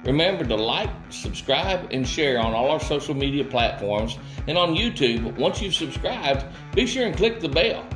Remember to like, subscribe, and share on all our social media platforms. And on YouTube, once you've subscribed, be sure and click the bell.